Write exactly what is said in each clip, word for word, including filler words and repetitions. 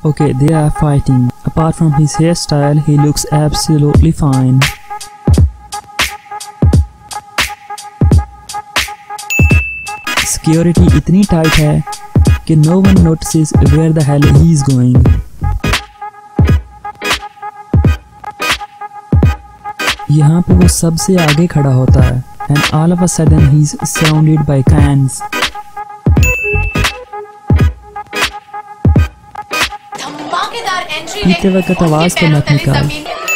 Okay, they are fighting. Apart from his hairstyle, he looks absolutely fine. Security इतनी tight है कि no one notices where the hell he is going. यहाँ पे वो सबसे आगे खड़ा होता है and all of a sudden he is surrounded by cans. पीते वक्त आवाज तो मत निकाल.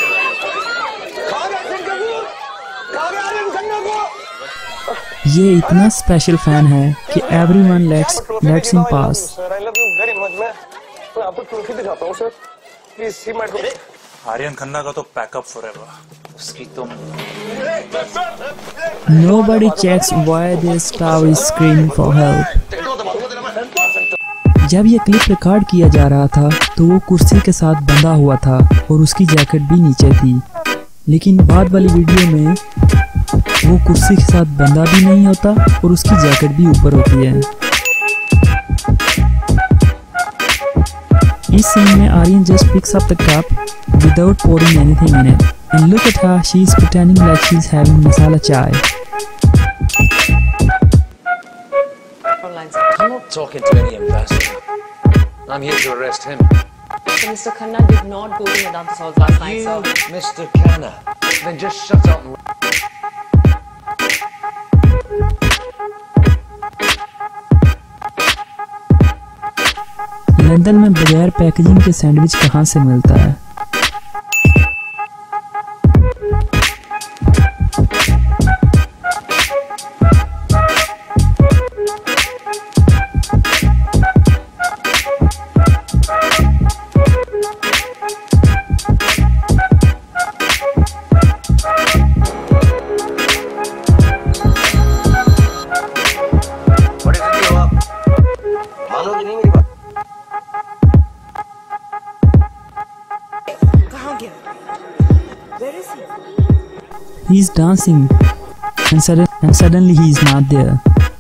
ये इतना स्पेशल फैन है कि everyone lets lets him pass. Aryan Khanna का तो पैकअप फॉरएवर. उसकी तो Nobody checks why this star is screaming for help. जब ये क्लिप रिकॉर्ड किया जा रहा था तो वो कुर्सी के साथ बंधा हुआ था और उसकी जैकेट भी नीचे थी, लेकिन बाद वाली वीडियो में वो कुर्सी के साथ बंधा भी नहीं होता और उसकी जैकेट भी ऊपर होती है. इस सीन में Aryan just picks up the cup without pouring anything in it, and look at her, she is pretending like she is having masala chai. I'm not talking to any investor. I'm here to arrest him. So Mister Khanna did not go to Madame Tussauds last night, You, so... Mister Khanna, then just shut up and... London में बगैर packaging के sandwich कहाँ से मिलता है? He's dancing, and, sudden, and suddenly he is not there.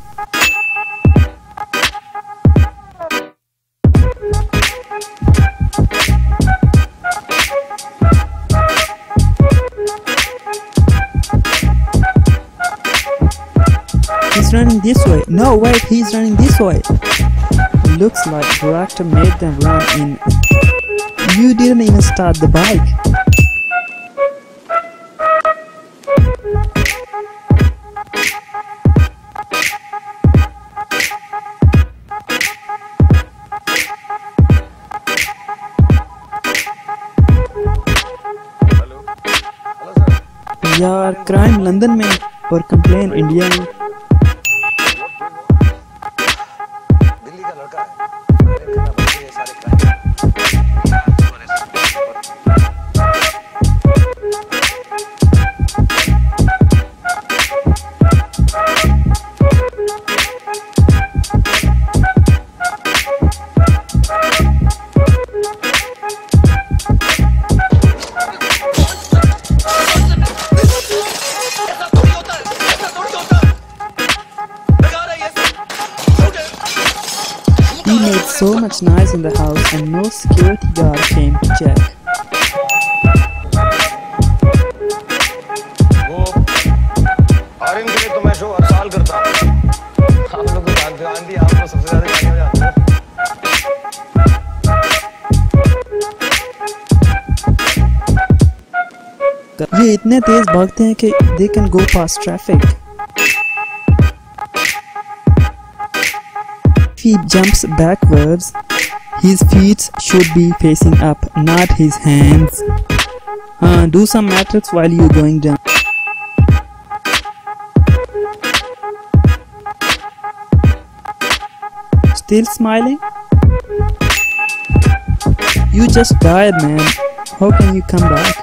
He's running this way. No, wait, he's running this way. Looks like the director made them run in. You didn't even start the bike. यार crime London में और complain India में. दिल्ली का लड़का है. ये सारे crime. He made so much noise in the house and no security guard came to check. वो आर्यन के लिए तो मैं शो हर साल करता हूँ. आप लोग तो जानते हैं आंटी, आप लोग सबसे ज़्यादा जानते हो. ये इतने तेज भागते हैं कि they can go past traffic. If he jumps backwards, his feet should be facing up, not his hands. Uh, do some matrix while you're going down. Still smiling? You just died, man. How can you come back?